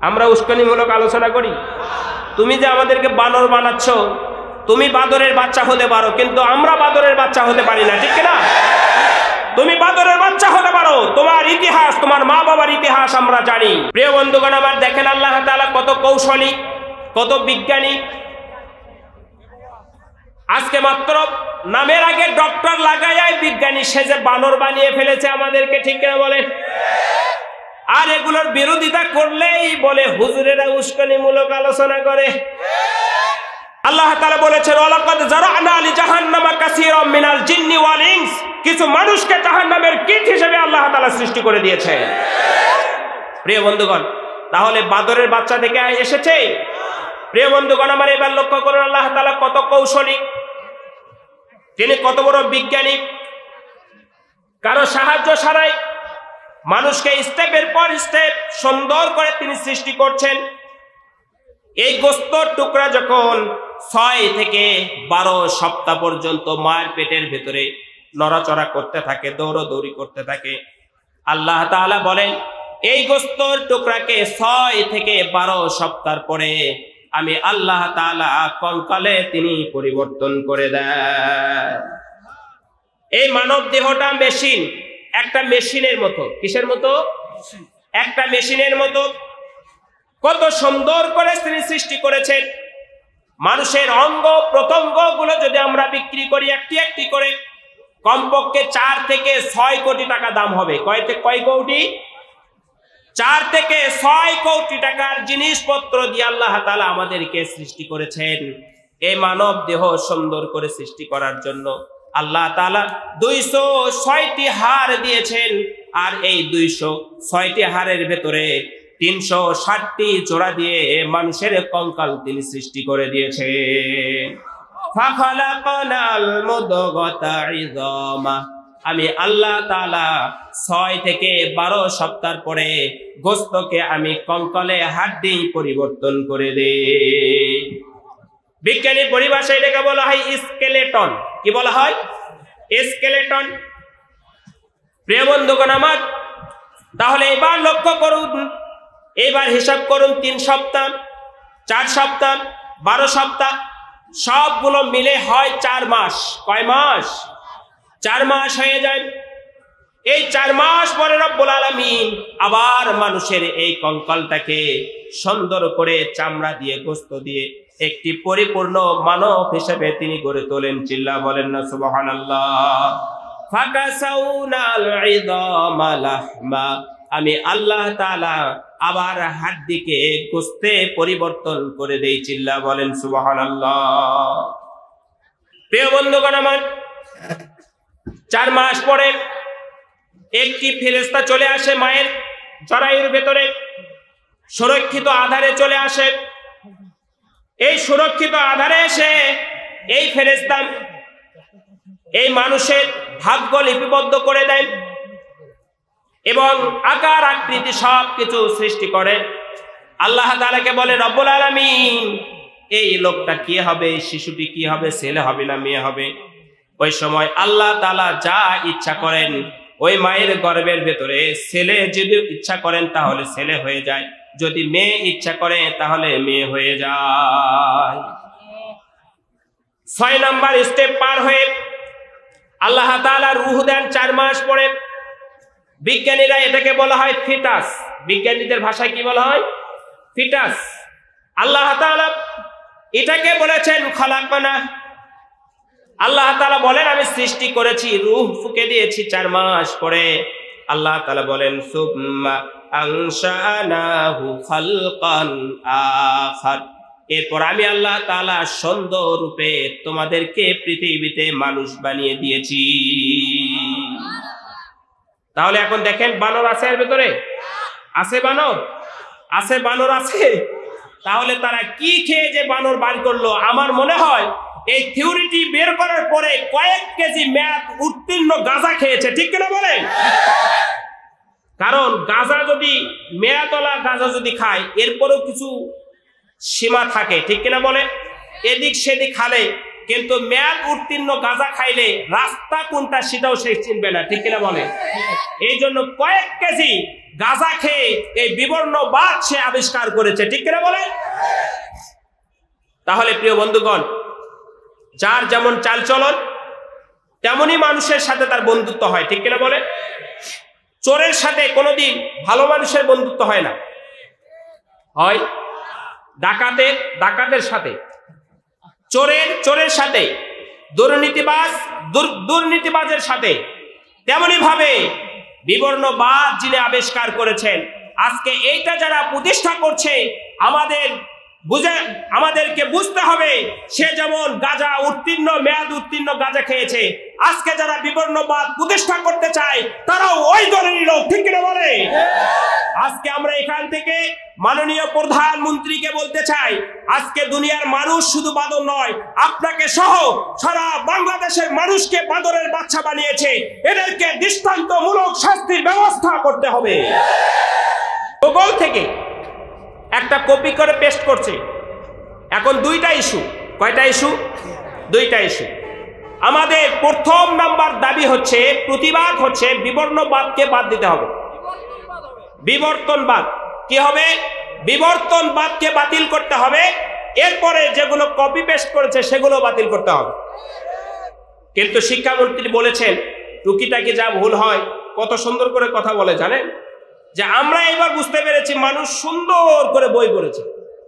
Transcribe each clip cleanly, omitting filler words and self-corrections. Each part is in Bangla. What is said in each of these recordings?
আমরা উস্কানিমূলক আলোচনা করি। তুমি যে আমাদেরকে বানর বানাচ্ছ, তুমি বাদরের বাচ্চা হতে পারো, কিন্তু আমরা বাদরের বাচ্চা হতে পারি না, ঠিক না? তুমি বাদরের বাচ্চা হতে পারো, তোমার ইতিহাস, তোমার মা বাবার ইতিহাস আমরা জানি। প্রিয় বন্ধুগণ আমার, দেখেন আল্লাহ তাআলা কত কৌশলী, কত বিজ্ঞানী। আজকে মাত্র নামের আগে ডক্টর লাগাইয়াই বিজ্ঞানী সেজে বানর বানিয়ে ফেলেছে আমাদেরকে, ঠিক না বলেন? আর এগুলোর বিরোধিতা করলেই বলে হুজুরেরা উস্কানিমূলক আলোচনা করে। আল্লাহ তাআলা বলেছেন, ওয়ালাকাদ জারা'না লি জাহান্নামা কাসীরাম মিনাল জিন্নি ওয়াল ইনস, কিছু মানুষকে জাহান্নামের কীট হিসেবে আল্লাহ তাআলা সৃষ্টি করে দিয়েছে। প্রিয় বন্ধুগণ, তাহলে বাদরের বাচ্চা থেকে এসেছে? প্রিয় বন্ধুগণ আমার, এবার লক্ষ্য করুন আল্লাহ তাআলা কত কৌশলী, তিনি কত বড় বিজ্ঞানী। কারো সাহায্য ছাড়াই মানুষকে স্টেপের পর স্টেপ সুন্দর করে তিনি সৃষ্টি করছেন। এই গোস্তের টুকরা যখন 6 থেকে 12 সপ্তাহ পর্যন্ত মায়ের পেটের ভেতরে নড়াচড়া করতে থাকে, দৌড়াদৌড়ি করতে থাকে, আল্লাহ তাআলা বলেন এই গোস্তের টুকরাকে 6 থেকে 12 সপ্তাহ পরে আমি আল্লাহ তাআলা কঙ্কালে তিনি পরিবর্তন করে দেন। এই মানব দেহটা মেশিন, একটা মেশিনের মতো। কিসের মতো? একটা মেশিনের মতো। কত সুন্দর করে তিনি সৃষ্টি করেছেন। মানুষের অঙ্গ প্রত্যঙ্গ গুলো যদি আমরা বিক্রি করি একটি একটি করে, কমপক্ষে 4 থেকে 6 কোটি টাকা দাম হবে। কয় কোটি? 4 থেকে 6 কোটি টাকার জিনিসপত্র দিয়ে আল্লাহ তাআলা আমাদেরকে সৃষ্টি করেছেন। এই মানব দেহ সুন্দর করে সৃষ্টি করার জন্য আল্লাহ তাআলা 206টি হাড় দিয়েছেন। আর এই 206টি হাড়ের ভেতরে 360টি জোড়া দিয়ে মানুষের কঙ্কাল তিনি সৃষ্টি করে দিয়েছেন। ফাখালাকানাল মুদগাতা ইযামা, আমি আল্লাহ তাআলা 6 থেকে 12 সপ্তাহ পরে গোস্তকে আমি কঙ্কালে হাড্ডি পরিবর্তন করে দেই। বিজ্ঞানী পরিভাষায় এটাকে বলা হয় স্কেলেটন। কি বলা হয়? স্কেলেটন। প্রিয় বন্ধুগণ আমার, তাহলে এবার লক্ষ্য করুন, এবার হিসাব করুন, 3 সপ্তাহ, 4 সপ্তাহ, 12 সপ্তাহ, সবগুলো মিলে হয় 4 মাস। কয় মাস? 4 মাস হয়ে যায়। এই 4 মাস পরে রব্বুল আলামিন আবার মানুষের এই কঙ্কালটাকে সুন্দর করে চামড়া দিয়ে, গোস্ত দিয়ে একটি পরিপূর্ণ মানব হিসেবে তিনি গড়ে তোলেন। চিল্লা বলেন না সুবহানাল্লাহ। ফাকাসাউনাল ইযামা লাহমা, আমি আল্লাহ তাআলা আবার হাড্ডিকে গোস্তে পরিবর্তন করে দেই। চিল্লা বলেন সুবহানাল্লাহ। প্রিয় বন্ধুগণ আমার, 4 মাস পরে একটি ফেরেশতা চলে আসে মায়ের জরায়ুর ভেতরে, সুরক্ষিত আধারে চলে আসে। এই সুরক্ষিত আধারে এসে এই ফেরেশতা এই মানুষের ভাগ্য লিপিবদ্ধ করে দেয় এবং আকার আকৃতি সবকিছু সৃষ্টি করে। আল্লাহ তাআলাকে বলে, রব্বুল আলামিন এই লোকটা কি হবে, শিশুটি কি হবে, ছেলে হবে না মেয়ে হবে? ওই সময় আল্লাহ তাআলা যা ইচ্ছা করেন, ওই মায়ের গর্ভের ভেতরে ছেলে যদি ইচ্ছা করেন তাহলে ছেলে হয়ে যায়, যদি মেয়ে ইচ্ছা করে তাহলে মেয়ে হয়ে যায়। 6 নাম্বার স্টেপ পার হয়ে আল্লাহ তাআলা রূহ দেন 4 মাস পরে। বিজ্ঞানীরা এটাকে বলা হয় ফিটাস। বিজ্ঞানীদের ভাষায় কি বলা হয়? ফিটাস। আল্লাহ তাআলা এটাকে বলেছেন খালাকনা। আল্লাহ তাআলা বলেন আমি সৃষ্টি করেছি, রূহ ফুঁকে দিয়েছি 4 মাস পরে। আল্লাহ তাআলা বলেন সুম্মা আনশানাহু খালকান আখার, এরপর আমি আল্লাহ তাআলা সুন্দর রূপে তোমাদেরকে পৃথিবীতে মানুষ বানিয়ে দিয়েছি। তাহলে এখন দেখেন, বানর আছে এর ভেতরে? আছে বানর? আছে বানর আছে। তাহলে তারা কি খেয়ে যে বানর বার করলো? আমার মনে হয় এই থিওরিটি বের করার পরে কয়েক কেজি ম্যাথ উত্তীর্ণ গাঁজা খেয়েছে, ঠিক কিনা বলেন? কারণ গাঁজা যদি, মেয়াতলা গাঁজা যদি খায়, এরপরেও কিছু সীমা থাকে, ঠিক কিনা বলে? এদিক সেদিক খালে কিন্তু মেয়াদ উত্তীর্ণ গাঁজা খাইলে রাস্তা কোনটা সেটাও সে চিনবে না, ঠিক কিনা বলে? এই জন্য কয়েক কেজি গাঁজা খেয়ে এই বিবর্ণবাদ সে আবিষ্কার করেছে, ঠিক কিনা বলে? তাহলে প্রিয় বন্ধুগণ, যার যেমন চালচলন তেমনি মানুষের সাথে তার বন্ধুত্ব হয়, ঠিক কিনা বলে? চোরের সাথে কোনোদিন ভালো মানুষের বন্ধুত্ব হয় না, হয় ডাকাতের সাথে, চোরের সাথে, দুর্নীতিবাজের সাথে। তেমনি ভাবে বিবর্ণবাদ যিনি আবিষ্কার করেছেন, আজকে এইটা যারা প্রতিষ্ঠা করছে আমাদেরকে বুঝতে হবে সে যেমন গাঁজা উত্তীর্ণ মেয়াদ উত্তীর্ণ গাঁজা খেয়েছে, আজকে যারা বিবর্ণবাদ প্রতিষ্ঠা করতে চায় তারাও ওই দলেরই লোক, ঠিক কিনা বলে? আজকে আমরা এখান থেকে মাননীয় প্রধানমন্ত্রীকে বলতে চাই, আজকে দুনিয়ার মানুষ শুধু বাদর নয়, আপনাকে সহ সারা বাংলাদেশের মানুষকে বাদরের বাচ্চা বানিয়েছে। এদেরকে দৃষ্টান্তমূলক শাস্তির ব্যবস্থা করতে হবে। গুগল থেকে একটা কপি করে পেস্ট করছে। এখন দুইটা ইস্যু। কয়টা ইস্যু? দুইটা ইস্যু। আমাদের প্রথম নাম্বার দাবি হচ্ছে, প্রতিবাদ হচ্ছে, বিবর্ণবাদকে বাদ দিতে হবে। বিবর্তনবাদ কি হবে? বিবর্তনবাদকে বাতিল করতে হবে। এরপরে যেগুলো কপি পেস্ট করেছে সেগুলো বাতিল করতে হবে। কিন্তু শিক্ষামন্ত্রী বলেছেন টুকিটাকি যা ভুল হয়, কত সুন্দর করে কথা বলে জানেন, যে আমরা এবার বুঝতে পেরেছি মানুষ সুন্দর করে বই পড়েছে,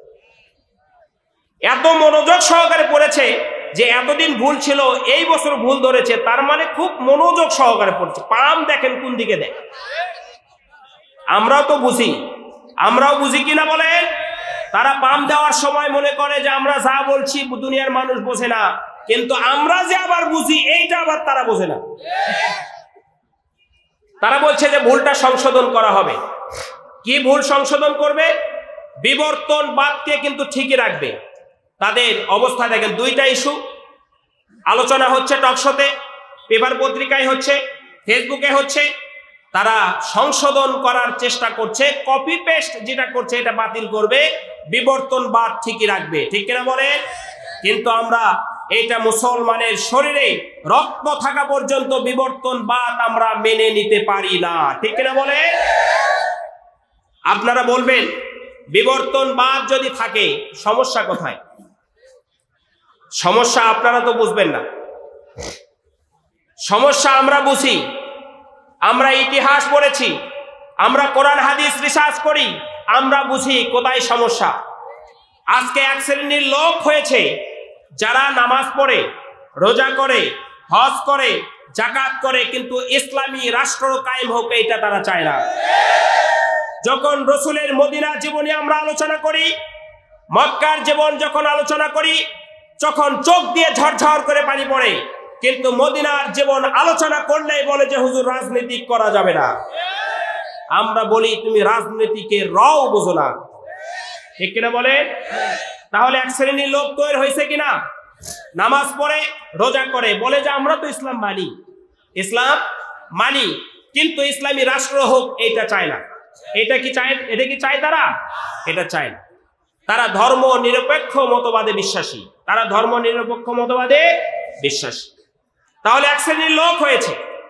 এত মনোযোগ সহকারে পড়েছে যে এতদিন ভুল ছিল এই বছর ভুল ধরেছে, তার মানে খুব মনোযোগ সহকারে পড়ছে। পাম দেখেন কোন দিকে দেয়। আমরাও তো বুঝি, আমরাও বুঝি কিনা বলেন? তারা পাম দেওয়ার সময় মনে করে যে আমরা যা বলছি দুনিয়ার মানুষ বোঝে না, কিন্তু আমরা যে আবার বুঝি এইটা আবার তারা বোঝে না। তারা বলছে যে ভুলটা সংশোধন করা হবে। কি ভুল সংশোধন করবে? বিবর্তনবাদকে কিন্তু ঠিকই রাখবে। তাদের অবস্থা দেখেন, দুইটা ইস্যু আলোচনা হচ্ছে, টকশোতে, পেপার পত্রিকায় হচ্ছে, ফেসবুকে হচ্ছে। তারা সংশোধন করার চেষ্টা করছে, কপি পেস্ট যেটা করছে এটা বাতিল করবে, বিবর্তনবাদ ঠিকই রাখবে, ঠিক কিনা বলে? কিন্তু আমরা এটা মুসলমানের শরীরে রক্ত থাকা পর্যন্ত বিবর্তনবাদ আমরা মেনে নিতে পারি না, ঠিক কিনা বলে? আপনারা বলবেন বিবর্তনবাদ যদি থাকে সমস্যা কোথায়? সমস্যা আপনারা তো বুঝবেন না, সমস্যা আমরা বুঝি। আমরা ইতিহাস পড়েছি, আমরা কোরআন হাদিস রিসার্চ করি, আমরা বুঝি কোথায় সমস্যা। আজকে এক শ্রেণীর লোক হয়েছে যারা নামাজ পড়ে, রোজা করে, হজ করে, যাকাত করে, কিন্তু ইসলামী রাষ্ট্র কায়েম হোক এটা তারা চায় না। যখন রসুলের মদিনা জীবনী আমরা আলোচনা করি, মক্কার জীবন যখন আলোচনা করি, তখন চোখ দিয়ে ঝরঝর করে পানি পড়ে, কিন্তু মদিনার জীবন আলোচনা করলেই বলে যে হুজুর রাজনীতি করা যাবে না। আমরা বলি তুমি রাজনীতিকে রও বোঝো না, ঠিক কিনা বলে? তাহলে এক শ্রেণীর লোক তৈরি হয়েছে কিনা, নামাজ পড়ে, রোজা করে, বলে যে আমরা তো ইসলাম মানি, ইসলাম মানি, কিন্তু ইসলামী রাষ্ট্র হোক এইটা চায় না। এটা কি চায়? এটা কি চায় তারা? এটা চায় না। তারা ধর্ম নিরপেক্ষ মতবাদে বিশ্বাসী, তারা ধর্ম নিরপেক্ষ মতবাদে বিশ্বাসী। তাহলে এক শ্রেণীর লোক হয়েছে।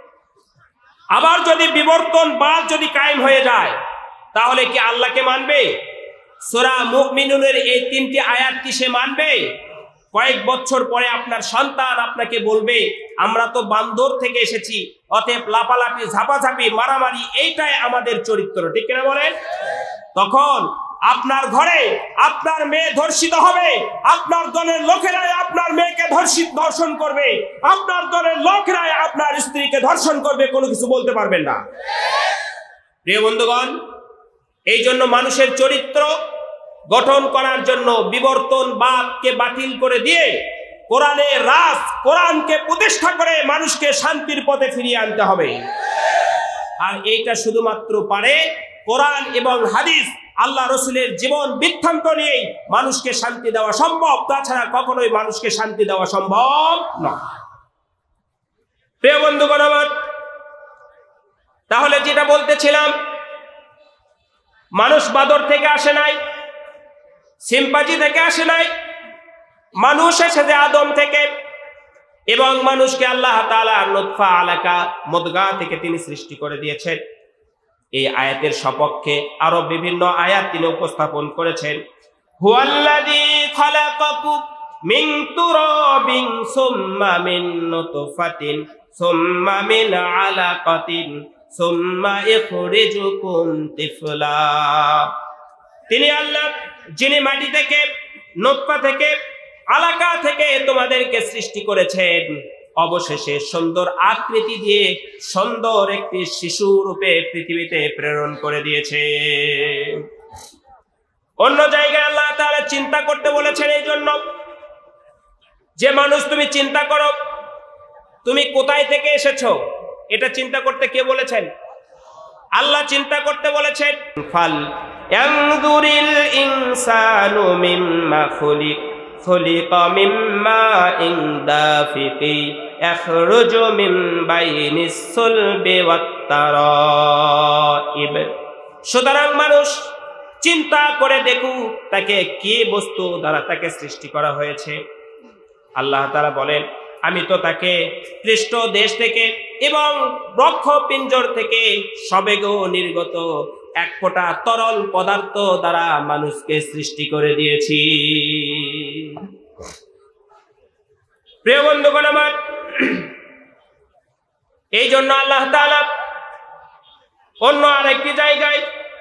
আবার যদি বিবর্তনবাদ যদি কায়েম হয়ে যায়, তাহলে কি আল্লাহকে মানবে? সূরা মুমিনুনের এই 3টি আয়াত কি সে মানবে? কয়েক বছর পরে আপনার সন্তান আপনাকে বলবে আমরা তো বান্দর থেকে এসেছি, অতএব লাপালাপি, ঝাপাঝাপি, মারামারি এইটাই আমাদের চরিত্র, ঠিক কিনা বলেন? তখন আপনার ঘরে আপনার মেয়ে ধর্ষিত হবে, আপনার দলের লোকেরাই আপনার মেয়েকে ধর্ষণ করবে, আপনার দলের লোকেরাই আপনার স্ত্রীকে ধর্ষণ করবে, কোনো কিছু বলতে পারবেন না। প্রিয় বন্ধুগণ, এই জন্য মানুষের চরিত্র গঠন করার জন্য বিবর্তনবাদকে বাতিল করে দিয়ে কোরআনকে প্রতিষ্ঠা করে মানুষকে শান্তির পথে ফিরিয়ে আনতে হবে। আর এইটা শুধুমাত্র পারে কোরআন এবং হাদিস, আল্লাহ রসুলের জীবন বৃত্তান্ত নিয়েই মানুষকে শান্তি দেওয়া সম্ভব, তাছাড়া কখনোই মানুষকে শান্তি দেওয়া সম্ভব নয়। প্রিয় বন্ধুগণ আমার, তাহলে যেটা বলতেছিলাম, মানুষ বাদর থেকে আসে নাই, সিম্পাজি থেকে আসে নাই, মানুষ এসেছে আদম থেকে, এবং মানুষকে আল্লাহ তাআলা নুতফা আলাকা মুদগা থেকে তিনি সৃষ্টি করে দিয়েছেন। এই আয়াতের সপক্ষে আরো বিভিন্ন আয়াত তিনি উপস্থাপন করেছেন। হুয়াল্লাযী খালাকাকুম মিন তুরাবিন সুম্মা মিন নুতফাতিন সুম্মা মিন আলাকাতিন সুম্মা ইখরিজুকুম তিফলা। তিনি আল্লাহ যিনি মাটি থেকে, নুতফা থেকে, আলাকা থেকে তোমাদেরকে সৃষ্টি করেছেন, অবশেষে সুন্দর আকৃতি দিয়ে সুন্দর একটি শিশু রূপে পৃথিবীতে প্রেরণ করে দিয়েছে। অন্য জায়গায় আল্লাহ তাআলা চিন্তা করতে বলেছেন এই জন্য যে মানুষ তুমি চিন্তা করো তুমি কোথায় থেকে এসেছো, এটা চিন্তা করতে কে বলেছেন? আল্লাহ চিন্তা করতে বলেছেন। ফাল ইয়ানজুরিল ইনসানু মিম্মা খুলিকা মিম্মা ইন দাফিকি ইয়াখরুজু মিন বাইনিস সুলবি ওয়াত তারাইব। সুতরাং মানুষ চিন্তা করে দেখুক তাকে কি বস্তু দ্বারা তাকে সৃষ্টি করা হয়েছে। আল্লাহ তাআলা বলেন, আমি তো তাকে পৃষ্ঠ দেশ থেকে এবং বক্ষ পিঞ্জর থেকে সবেগে নির্গত এক ফোঁটা তরল পদার্থ দ্বারা মানুষকে সৃষ্টি করে দিয়েছি। প্রিয় বন্ধুগণ আমার, এই জন্য আল্লাহ তাআলা অন্য আরেকটি জায়গায়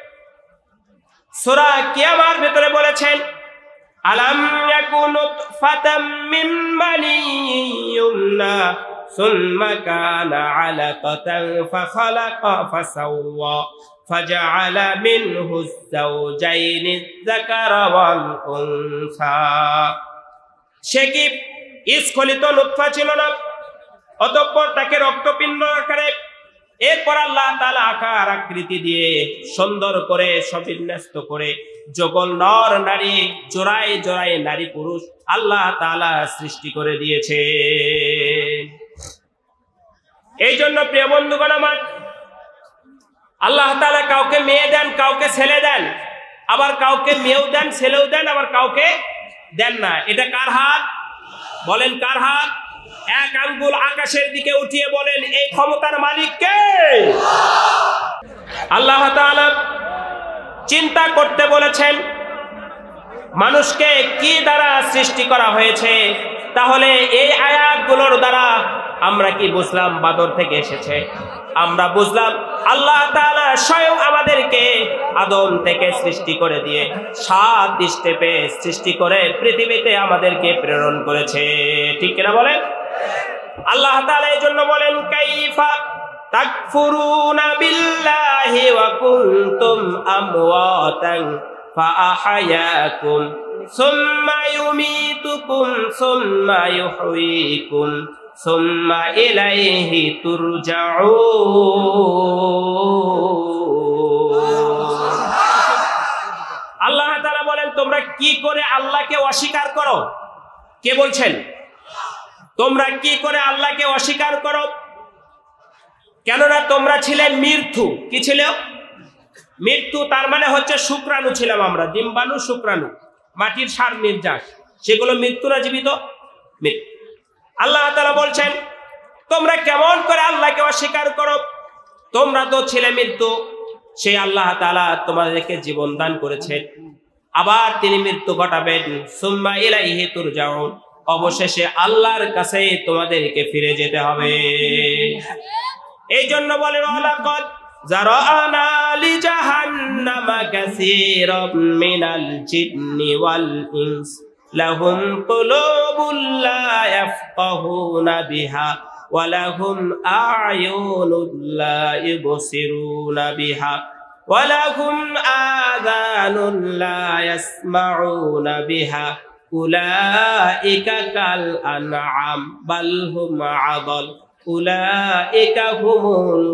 সূরা কিয়ামার ভিতরে বলেছেন, আলাম ইয়াকুনু ফাতাম মিন মানিয়্যিন ইউমনা সুম্মা কানা আলাকাতান ফাখালাকা ফাসাওয়া ফাজআলা মিনহু যাওজাইনি যাকারা ওয়াল উনসা। সে কি স্খলিত নুতফা ছিল না? অতঃপর তাকে রক্তপিণ্ড আকারে, এরপর আল্লাহ তাআলা আকার আকৃতি দিয়ে সুন্দর করে সবিন্যস্ত করে যুগল নর নারী, জোড়ায় জোড়ায় নারী পুরুষ আল্লাহ তাআলা সৃষ্টি করে দিয়েছে। এই জন্য প্রিয় বন্ধুগণ আমার, আল্লাহ তাআলা কাউকে মেয়ে দেন, কাউকে ছেলে দেন, আবার কাউকে মেয়েও দেন, ছেলেও দেন, আবার কাউকে দেন না। এটা কার হাত? বলেন কার হাত? এক আঙ্গুল আকাশের দিকে উঠিয়ে বলেন এই ক্ষমতার মালিক কে? আল্লাহ তাআলা চিন্তা করতে বলেছেন মানুষকে কি দ্বারা সৃষ্টি করা হয়েছে। তাহলে এই আয়াতগুলোর দ্বারা আমরা কি বুঝলাম? বাদর থেকে এসেছে। আমরা বুঝলাম আল্লাহ তাআলা স্বয়ং আমাদেরকে আদম থেকে সৃষ্টি করে দিয়ে 7 স্টেপে সৃষ্টি করে পৃথিবীতে আমাদেরকে প্রেরণ করেছে। ঠিক কিনা বলেন? আল্লাহ তাআলা এই জন্য বলেন, কাইফা তাকফুরুনা বিল্লাহি ওয়া কুনতুম আমওয়াতান ফাআহয়াকুম সুম্মা ইউমীতুকুম সুম্মা ইউহয়ীকুম সুম্মা ইলাইহি তুরজাউন। আল্লাহ তাআলা বলেন, তোমরা কি করে আল্লাহকে অস্বীকার করো? কে বলছেন? তোমরা কি করে আল্লাহকে অস্বীকার করো? কেননা তোমরা ছিলে মৃত্যু। কি ছিল? মৃত্যু। তার মানে হচ্ছে শুক্রাণু ছিলাম আমরা, ডিম্বাণু, শুক্রাণু, মাটির সার নির্যাস, সেগুলো মৃত্যু না জীবিত? মৃত্যু। আল্লাহ তাআলা বলছেন তোমরা কেমন করে আল্লাহকে অস্বীকার করো? তোমরা তো ছিলে মৃত্যু, সেই আল্লাহ তাআলা তোমাদেরকে জীবন দান করেছেন, আবার তিনি মৃত্যু ঘটাবেন। সুম্মা ইলাইহি তুরজাউন, অবশেষে আল্লাহর কাছে তোমাদেরকে ফিরে যেতে হবে। এই জন্য বলেন, ওয়ালাকাদ যারানা লিজাহান্নামা কাসীরাম মিনাল জিন্নি ওয়াল ইনস লাহুম কুলুবুন লা ইয়াফকাহুনা বিহা ওয়া লাহুম আ'য়ুনুন লা ইবসিরুনা বিহা ওয়া লাহুম আযানুন লা ইয়াসমাউনা বিহা উলাইকা কাল আনআম বাল হুম আদাল উলাইকা হুমুল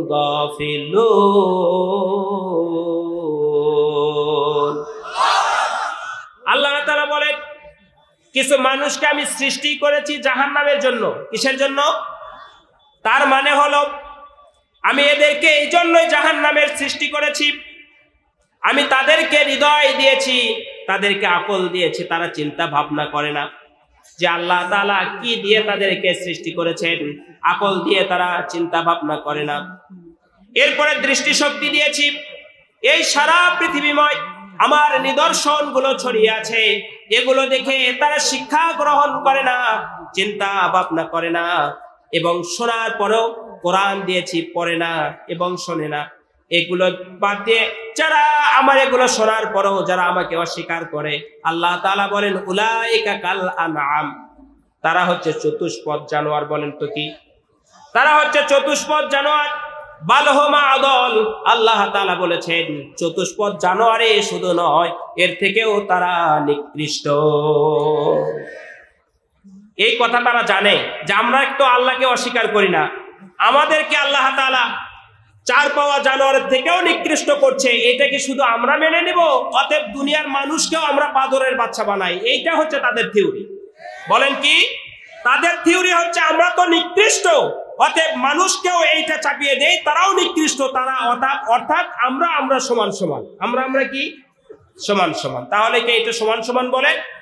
গাফিলুন। আল্লাহ তাআলা বলেন কিছু মানুষকে আমি সৃষ্টি করেছি জাহান্নামের জন্য। কিসের জন্য? তার মানে হলো আমি এদেরকে এই জন্যই জাহান্নামের সৃষ্টি করেছি। আমি তাদেরকে হৃদয় দিয়েছি, তাদেরকে আকল দিয়েছি, তারা চিন্তা ভাবনা করে না। যে আল্লাহ তাআলা কি দিয়ে তাদেরকে সৃষ্টি করেছেন, আকল দিয়ে তারা চিন্তা ভাবনা করে না। এরপরে দৃষ্টিশক্তি দিয়েছি, এই সারা পৃথিবীময় আমার নিদর্শনগুলো ছড়িয়ে আছে, এগুলো দেখে তারা শিক্ষা গ্রহণ করে না, চিন্তা ভাবনা করে না, এবং শোনার পরেও কোরআন দিয়েছি পড়ে না এবং শোনে না। এগুলো বাদ দিয়ে যারা আমার এগুলো শোনার পরেও যারা আমাকে অস্বীকার করে, আল্লাহ তাআলা বলেন উলাইকা কাল আনআম, তারা হচ্ছে চতুষ্পদ জানোয়ার। বলেন তো কি? তারা হচ্ছে চতুষ্পদ জানোয়ার। বালহুমা আদল, আল্লাহ তাআলা বলেছেন চতুষ্পদ জানোয়ারে শুধু নয়, এর থেকেও তারা নিকৃষ্ট। এই কথা তারা জানে যে আমরা একটু আল্লাহকে অস্বীকার করি না, আমাদেরকে আল্লাহ তাআলা চার পাওয়া জানোয়ারের থেকেও নিকৃষ্ট করছে, এটা কি শুধু আমরা মেনে নেব? অতএব দুনিয়ার মানুষকেও আমরা বাদরের বাচ্চা বানাই। এইটা হচ্ছে তাদের থিওরি। বলেন কি? তাদের থিওরি হচ্ছে আমরা তো নিকৃষ্ট, অতএব মানুষকেও এইটা চাপিয়ে দেয়, তারাও নিকৃষ্ট। তারা অর্থাৎ আমরা সমান সমান, আমরা কি সমান সমান। তাহলে কি এটা সমান সমান বলেন?